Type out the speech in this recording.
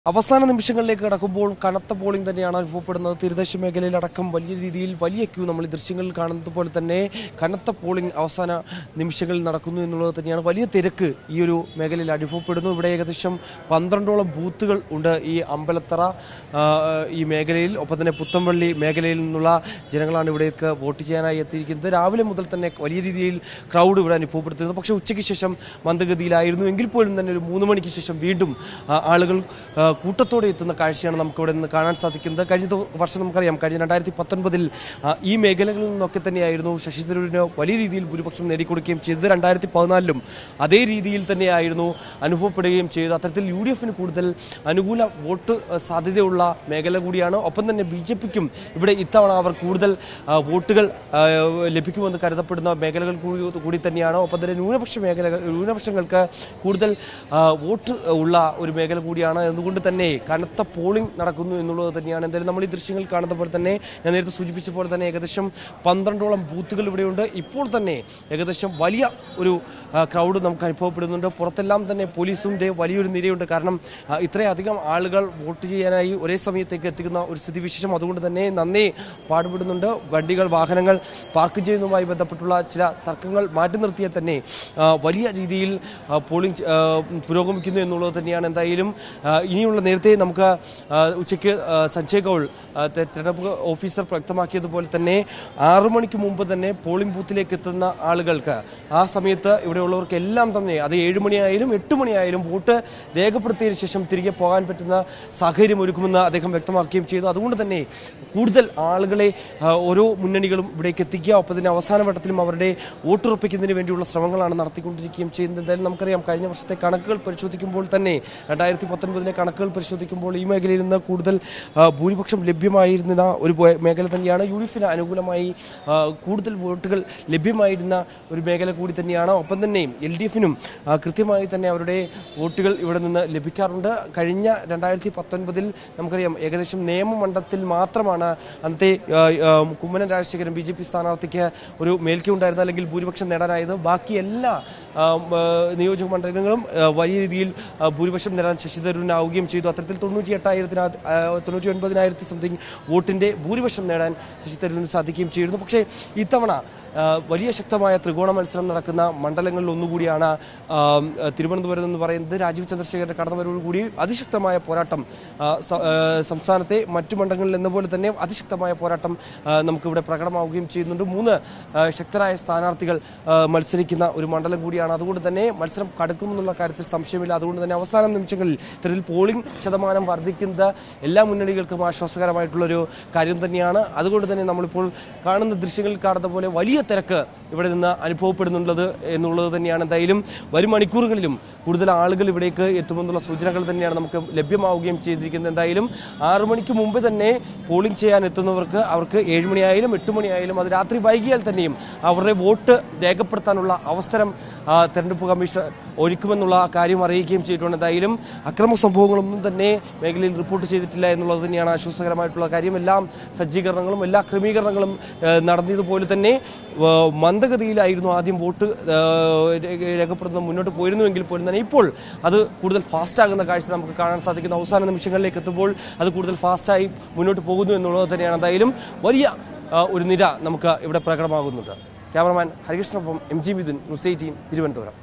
അവസാന നിമിഷങ്ങളിലേക്ക് കടക്കുമ്പോൾ കനത്ത പോളിംഗ് തന്നെയാണ് അനുഭവപ്പെടുന്നത്. തീരദേശ മേഖലയിലടക്കം വലിയ രീതിയിൽ വലിയ ക്യൂ നമ്മൾ ഈ ദൃശ്യങ്ങളിൽ കാണുന്നത് പോലെ തന്നെ കനത്ത പോളിംഗ് അവസാന നിമിഷങ്ങളിൽ നടക്കുന്നു എന്നുള്ളത് തന്നെയാണ്. വലിയ തിരക്ക് ഈ ഒരു മേഖലയിൽ അനുഭവപ്പെടുന്നു. ഇവിടെ ഏകദേശം 12ഓളം ബൂത്തുകൾ ഉണ്ട് ഈ അമ്പലത്തറ ഈ മേഖലയിൽ. ഒപ്പം തന്നെ പുത്തമ്പള്ളി മേഖലയിൽ നിന്നുള്ള ജനങ്ങളാണ് ഇവിടേക്ക് വോട്ട് ചെയ്യാനായി എത്തിയിരിക്കുന്നത്. രാവിലെ മുതൽ തന്നെ വലിയ രീതിയിൽ ക്രൗഡ് ഇവിടെ അനുഭവപ്പെടുത്തുന്നു. പക്ഷേ ഉച്ചയ്ക്ക് ശേഷം മന്ദഗതിയിലായിരുന്നു. എങ്കിൽ പോലും തന്നെ ഒരു 3 മണിക്ക് ശേഷം വീണ്ടും ആളുകൾ കൂട്ടത്തോടെ എത്തുന്ന കാഴ്ചയാണ് നമുക്ക് ഇവിടെ നിന്ന് കാണാൻ സാധിക്കുന്നത്. കഴിഞ്ഞ വർഷം നമുക്കറിയാം, കഴിഞ്ഞ 2019 ഈ മേഖലകളിൽ നിന്നൊക്കെ തന്നെയായിരുന്നു ശശി തരൂരിന് വലിയ രീതിയിൽ ഭൂരിപക്ഷം നേടിക്കൊടുക്കുകയും ചെയ്തത്. 2014 അതേ രീതിയിൽ തന്നെയായിരുന്നു അനുഭവപ്പെടുകയും ചെയ്തത്. അത്തരത്തിൽ UDF-ന് കൂടുതൽ അനുകൂല വോട്ട് സാധ്യതയുള്ള മേഖല കൂടിയാണ്. ഒപ്പം തന്നെ BJP-ക്കും ഇവിടെ ഇത്തവണ അവർ കൂടുതൽ വോട്ടുകൾ ലഭിക്കുമെന്ന് കരുതപ്പെടുന്ന മേഖലകൾ കൂടി തന്നെയാണ്. ഒപ്പം തന്നെ ന്യൂനപക്ഷങ്ങൾക്ക് കൂടുതൽ വോട്ട് ഉള്ള ഒരു മേഖല കൂടിയാണ്. അതുകൊണ്ട് തന്നെ കനത്ത പോളിംഗ് നടക്കുന്നു എന്നുള്ളത് തന്നെയാണ്. എന്തായാലും നമ്മൾ ഈ ദൃശ്യങ്ങൾ കാണുന്ന പോലെ തന്നെ, ഞാൻ നേരത്തെ സൂചിപ്പിച്ച പോലെ തന്നെ, ഏകദേശം 12ഓളം ബൂത്തുകൾ ഇവിടെയുണ്ട്. ഇപ്പോൾ തന്നെ ഏകദേശം വലിയ ഒരു ക്രൗഡ് നമുക്ക് അനുഭവപ്പെടുന്നുണ്ട്. പുറത്തെല്ലാം തന്നെ പോലീസിൻ്റെ വലിയൊരു നിരയുണ്ട്. കാരണം ഇത്രയധികം ആളുകൾ വോട്ട് ചെയ്യാനായി ഒരേ സമയത്തേക്ക് എത്തിക്കുന്ന ഒരു സ്ഥിതിവിശേഷം. അതുകൊണ്ട് തന്നെ നന്നേ പാടുപെടുന്നുണ്ട്. വാഹനങ്ങൾ പാർക്ക് ചെയ്യുന്നതുമായി ബന്ധപ്പെട്ടുള്ള ചില തർക്കങ്ങൾ മാറ്റി നിർത്തിയാൽ തന്നെ വലിയ രീതിയിൽ പോളിംഗ് പുരോഗമിക്കുന്നു എന്നുള്ളത് തന്നെയാണ്. എന്തായാലും ഇനിയുള്ള നേരത്തെ നമുക്ക് ഉച്ചയ്ക്ക് സഞ്ജയ് കൗൾ തെരഞ്ഞെടുപ്പ് ഓഫീസർ വ്യക്തമാക്കിയതുപോലെ തന്നെ 6 മണിക്ക് മുമ്പ് തന്നെ പോളിംഗ് ബൂത്തിലേക്ക് എത്തുന്ന ആളുകൾക്ക് ആ സമയത്ത് ഇവിടെയുള്ളവർക്ക് എല്ലാം തന്നെ അത് 7 മണിയായാലും 8 മണിയായാലും വോട്ട് രേഖപ്പെടുത്തിയതിനു ശേഷം തിരികെ പോകാൻ പറ്റുന്ന സാഹചര്യം ഒരുക്കുമെന്ന് അദ്ദേഹം വ്യക്തമാക്കുകയും ചെയ്തു. അതുകൊണ്ട് തന്നെ കൂടുതൽ ആളുകളെ ഓരോ മുന്നണികളും ഇവിടേക്ക് എത്തിക്കുക, ഒപ്പം തന്നെ അവസാന വട്ടത്തിലും അവരുടെ വോട്ടുറപ്പിക്കുന്നതിന് വേണ്ടിയുള്ള ശ്രമങ്ങളാണ് നടത്തിക്കൊണ്ടിരിക്കുകയും ചെയ്യുന്നത്. എന്തായാലും നമുക്കറിയാം, കഴിഞ്ഞ വർഷത്തെ കണക്കുകൾ പരിശോധിക്കുമ്പോൾ തന്നെ 2019 കണക്കുകൾ പരിശോധിക്കുമ്പോൾ ഈ മേഖലയിൽ നിന്ന് കൂടുതൽ ഭൂരിപക്ഷം ലഭ്യമായിരുന്ന ഒരു മേഖല തന്നെയാണ്. UDF-ന് അനുകൂലമായി കൂടുതൽ വോട്ടുകൾ ലഭ്യമായിരുന്ന ഒരു മേഖല കൂടി തന്നെയാണ്. ഒപ്പം തന്നെ LDF-നും കൃത്യമായി തന്നെ അവരുടെ വോട്ടുകൾ ഇവിടെ നിന്ന് ലഭിക്കാറുണ്ട്. കഴിഞ്ഞ 2019 നമുക്കറിയാം, ഏകദേശം നിയമമണ്ഡലത്തിൽ മാത്രമാണ് അന്നത്തെ കുമ്മനം രാജശേഖരൻ BJP സ്ഥാനാർത്ഥിക്ക് ഒരു മേൽക്കൈ ഉണ്ടായിരുന്നത്, അല്ലെങ്കിൽ ഭൂരിപക്ഷം നേടാനായത്. ബാക്കി എല്ലാ നിയോജക മണ്ഡലങ്ങളും വലിയ രീതിയിൽ ഭൂരിപക്ഷം നേടാൻ ശശി തരൂരിനാവുകയും ചെയ്തു. അത്തരത്തിൽ 99,000 സംതിങ് വോട്ടിന്റെ ഭൂരിപക്ഷം നേടാൻ ശശി തരൂരിന് സാധിക്കുകയും ചെയ്തിരുന്നു. പക്ഷേ ഇത്തവണ വലിയ ശക്തമായ ത്രികോണ മത്സരം നടക്കുന്ന മണ്ഡലങ്ങളിൽ ഒന്നുകൂടിയാണ് തിരുവനന്തപുരം എന്ന് പറയുന്നത്. രാജീവ് ചന്ദ്രശേഖരന്റെ കടന്നുവരവോടുകൂടി അതിശക്തമായ പോരാട്ടം സംസ്ഥാനത്തെ മറ്റു മണ്ഡലങ്ങളിൽ എന്ന പോലെ തന്നെ അതിശക്തമായ പോരാട്ടം നമുക്കിവിടെ പ്രകടമാവുകയും ചെയ്യുന്നുണ്ട്. 3 ശക്തരായ സ്ഥാനാർത്ഥികൾ മത്സരിക്കുന്ന ഒരു മണ്ഡലം കൂടിയാണ്. അതുകൊണ്ട് തന്നെ മത്സരം കടുക്കുമെന്നുള്ള കാര്യത്തിൽ സംശയമില്ല. അതുകൊണ്ട് തന്നെ അവസാന നിമിഷങ്ങളിൽ ഇത്തരത്തിൽ പോളിംഗ് ശതമാനം വർദ്ധിക്കുന്നത് എല്ലാ മുന്നണികൾക്കും ആശ്വാസകരമായിട്ടുള്ളൊരു കാര്യം തന്നെയാണ്. അതുകൊണ്ട് തന്നെ നമ്മളിപ്പോൾ കാണുന്ന ദൃശ്യങ്ങളിൽ കാണുന്ന പോലെ വലിയ തിരക്ക് ഇവിടെ നിന്ന് അനുഭവപ്പെടുന്നുള്ളത് എന്നുള്ളത് തന്നെയാണ്. എന്തായാലും വരും മണിക്കൂറുകളിലും കൂടുതൽ ആളുകൾ ഇവിടേക്ക് എത്തുമെന്നുള്ള സൂചനകൾ തന്നെയാണ് നമുക്ക് ലഭ്യമാവുകയും ചെയ്തിരിക്കുന്നത്. എന്തായാലും 6 മണിക്ക് മുമ്പ് തന്നെ പോളിംഗ് ചെയ്യാൻ എത്തുന്നവർക്ക് അവർക്ക് 7 മണിയായാലും 8 മണിയായാലും അത് രാത്രി വൈകിയാൽ തന്നെയും അവരുടെ വോട്ട് രേഖപ്പെടുത്താനുള്ള അവസരം തെരഞ്ഞെടുപ്പ് കമ്മീഷൻ ഒരുക്കുമെന്നുള്ള കാര്യം അറിയിക്കുകയും ചെയ്തിട്ടുണ്ട്. എന്തായാലും അക്രമ സംഭവങ്ങളൊന്നും തന്നെ മേഖലയിൽ റിപ്പോർട്ട് ചെയ്തിട്ടില്ല എന്നുള്ളത് തന്നെയാണ് ആശ്വാസകരമായിട്ടുള്ള കാര്യം. എല്ലാം സജ്ജീകരണങ്ങളും എല്ലാ ക്രമീകരണങ്ങളും നടന്നതുപോലെ തന്നെ മന്ദഗതിയിലായിരുന്നു ആദ്യം വോട്ട് രേഖപ്പെടുത്തുന്നത് മുന്നോട്ട് പോയിരുന്നുവെങ്കിൽ പോലും തന്നെ ഇപ്പോൾ അത് കൂടുതൽ ഫാസ്റ്റ് ആകുന്ന കാഴ്ച നമുക്ക് കാണാൻ സാധിക്കുന്നു. അവസാന നിമിഷങ്ങളിലേക്ക് എത്തുമ്പോൾ അത് കൂടുതൽ ഫാസ്റ്റായി മുന്നോട്ട് പോകുന്നു എന്നുള്ളത് തന്നെയാണ്. എന്തായാലും വലിയ ഒരു നിര നമുക്ക് ഇവിടെ പ്രകടമാകുന്നുണ്ട്. ക്യാമറമാൻ ഹരികൃഷ്ണനൊപ്പം MG മിഥുൻ, ന്യൂസ് 18 തിരുവനന്തപുരം.